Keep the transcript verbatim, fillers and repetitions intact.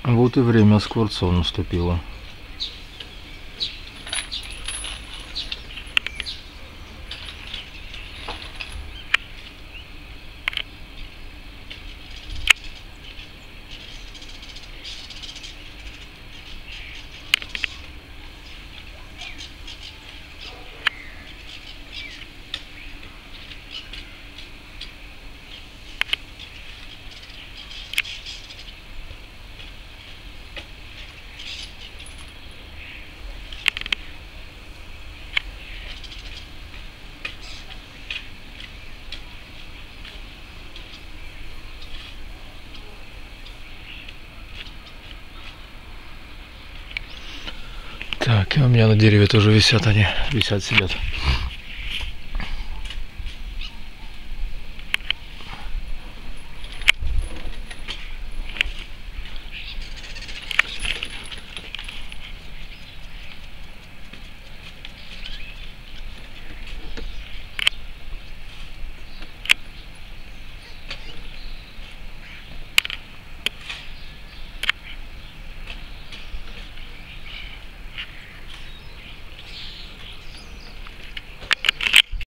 Вот и время скворцов наступило. Так, и у меня на дереве тоже висят они, висят, сидят.